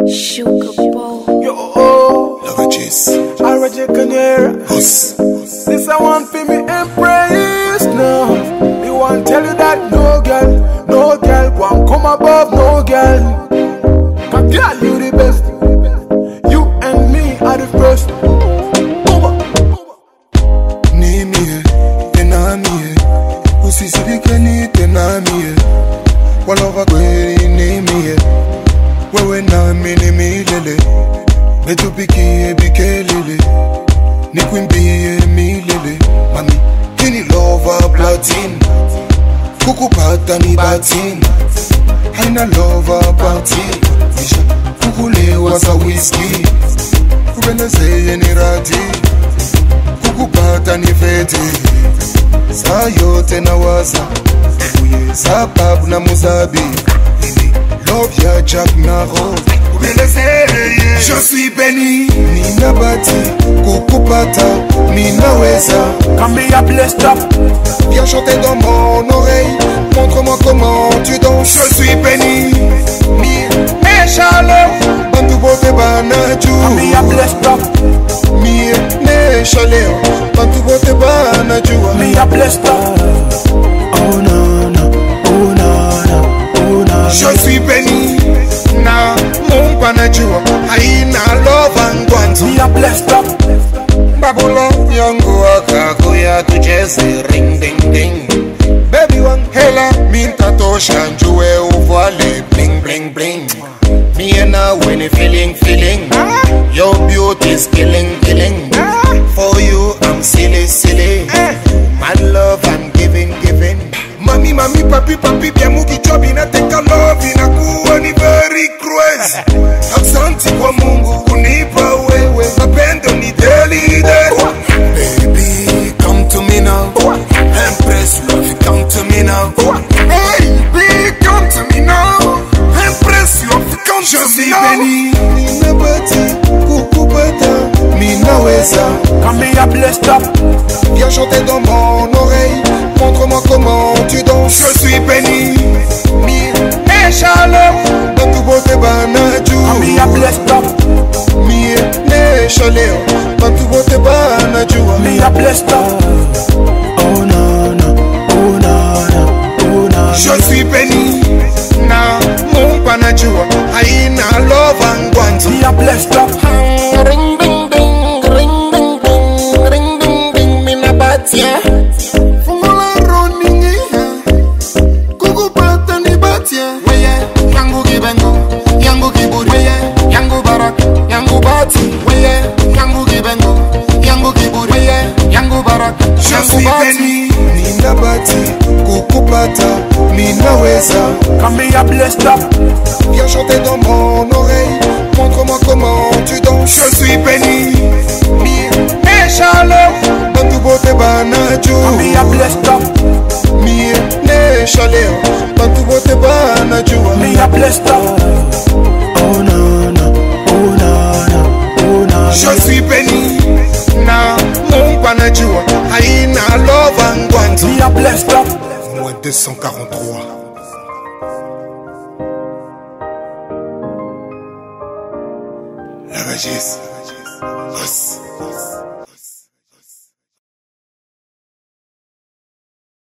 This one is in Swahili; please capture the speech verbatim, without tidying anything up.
Sugar Bowl. Yo, oh, Lavages. I read your canary. Us. This I want for me embrace now. Me want tell you that no girl, no girl won't come above no girl. Cause girl, you the best. You and me are the first. Ni mie, tena mie. Usisirike ni tena mie. Walova kweli ni mie. Wewe nami ni milele. Betupikie bikelele. Nikwimbie milele. Mami, kini lova platin. Kukupata ni batin. Haina lova batin. Misha kukulewa sa whisky. Kubelezeye ni rati. Kukupata ni fete. Saa yote na waza. Uye sababu na muzabi. Love ya Jack na Rose. Je suis béni. Nina bati kukupata ninaweza. Come here, blessed up. Viens chanter dans mon oreille. Montre-moi comment tu danses. Je suis béni. Mie ne chaleur. Bantu bote banaju. Come here, blessed up. Mie ne chaleur. Bantu bote banaju. Me a blessed up. Oh no no, oh no no, oh no. Je suis béni. Na Mungu anajua haina love ngwanzo. Me a blessed up. Babulo yangu akakuya tucheze ring ding ding. Baby one hela mintatosha njue uvale bling bling bling. Me and I when a feeling feeling. Your beauty is killing killing. For you I'm silly silly. My love I'm giving giving. Mami mami papi papi bien muki job inateka love inakuwa ni very cruel. Asante kwa Mungu kunipa wewe. Mapendo ni daily daily. Baby come to me now. Empress love come to me now. Baby come to me now. Empress love come to me now. béni. Nina bati kukupata minaweza. Come here, blessed up. Viens chanter dans mon oreille. Montre-moi comment tu danses. Je suis béni. Mie ne chaleur. Bantu bote banaju. Come here, blessed up. Mie ne chaleur. Bantu bote banaju. Me a blessed up. Oh no no, oh no no, oh no. Je suis béni. Na Mungu anajua haina love ngwanzo. Me a blessed up. Ring ding ding, ring ding ding, ring ding ding, mina batia. Fungula roningi, kukupata ni batia. Weye, yangu kibengu, yangu kiburi. Weye, yangu barak, yangu bati. Weye, yangu kibengu, yangu kiburi. Weye, yangu barak, Je suis béni. Nina bati, kukupata, minaweza. Come here, blessed up. Viens chanter dans mon oreille. Montre-moi comment tu danses. Je suis béni. Mie ne chaleur. Bantu bote banaju. Come here, blessed up. Mie ne chaleur. Bantu bote banaju. Me a blessed up. Oh no no, oh no no, oh no. Je suis béni. Na Mungu anajua haina love ngwanzo. Me a blessed up. Moins deux cent quarante-trois. Lavages. Us.